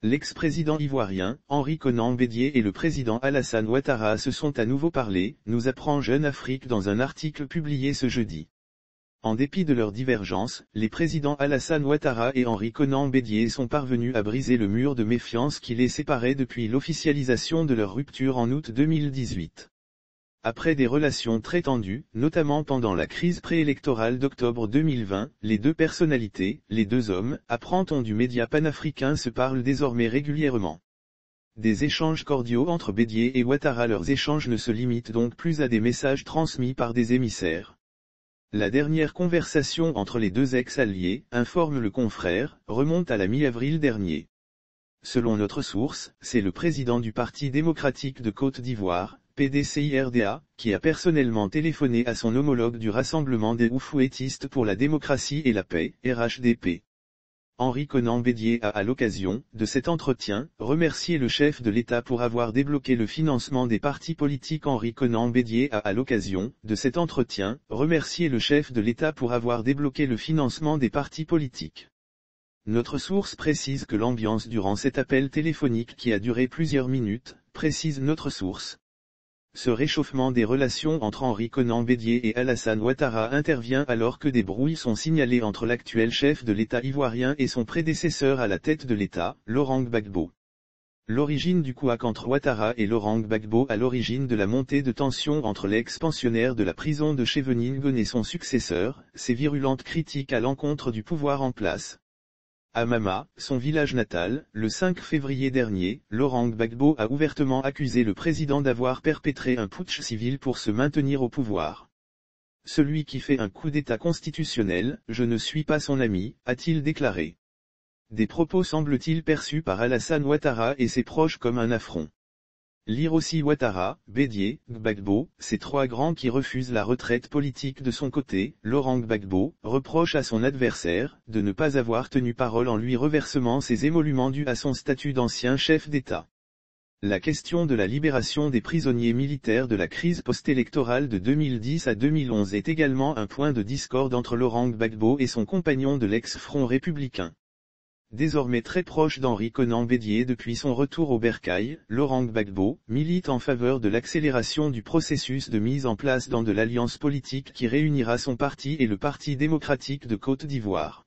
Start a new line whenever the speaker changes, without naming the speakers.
L'ex-président ivoirien, Henri Konan Bédié et le président Alassane Ouattara se sont à nouveau parlé, nous apprend Jeune Afrique dans un article publié ce jeudi. En dépit de leurs divergences, les présidents Alassane Ouattara et Henri Konan Bédié sont parvenus à briser le mur de méfiance qui les séparait depuis l'officialisation de leur rupture en août 2018. Après des relations très tendues, notamment pendant la crise préélectorale d'octobre 2020, les deux personnalités, les deux hommes, apprend-on du média panafricain se parlent désormais régulièrement. Des échanges cordiaux entre Bédié et Ouattara. Leurs échanges ne se limitent donc plus à des messages transmis par des émissaires. La dernière conversation entre les deux ex-alliés, informe le confrère, remonte à la mi-avril dernier. Selon notre source, c'est le président du Parti démocratique de Côte d'Ivoire, PDCIRDA, qui a personnellement téléphoné à son homologue du Rassemblement des Oufouettistes pour la démocratie et la paix, RHDP. Henri Konan Bédié a à l'occasion de cet entretien, remercié le chef de l'État pour avoir débloqué le financement des partis politiques. Henri Konan Bédié a à l'occasion de cet entretien, remercié le chef de l'État pour avoir débloqué le financement des partis politiques. Notre source précise que l'ambiance durant cet appel téléphonique qui a duré plusieurs minutes, précise notre source. Ce réchauffement des relations entre Henri Konan Bédié et Alassane Ouattara intervient alors que des brouilles sont signalées entre l'actuel chef de l'État ivoirien et son prédécesseur à la tête de l'État, Laurent Gbagbo. L'origine du couac entre Ouattara et Laurent Gbagbo à l'origine de la montée de tension entre l'ex-pensionnaire de la prison de Scheveningen et son successeur, ses virulentes critiques à l'encontre du pouvoir en place. À Mama, son village natal, le 5 février dernier, Laurent Gbagbo a ouvertement accusé le président d'avoir perpétré un putsch civil pour se maintenir au pouvoir. Celui qui fait un coup d'État constitutionnel, je ne suis pas son ami, a-t-il déclaré. Des propos semblent-ils perçus par Alassane Ouattara et ses proches comme un affront. Lire aussi Ouattara, Bédié, Gbagbo, ces trois grands qui refusent la retraite politique. De son côté, Laurent Gbagbo reproche à son adversaire de ne pas avoir tenu parole en lui reversant ses émoluments dus à son statut d'ancien chef d'État. La question de la libération des prisonniers militaires de la crise post-électorale de 2010 à 2011 est également un point de discorde entre Laurent Gbagbo et son compagnon de l'ex-Front républicain. Désormais très proche d'Henri Konan Bédié depuis son retour au bercail, Laurent Gbagbo milite en faveur de l'accélération du processus de mise en place de l'alliance politique qui réunira son parti et le Parti démocratique de Côte d'Ivoire.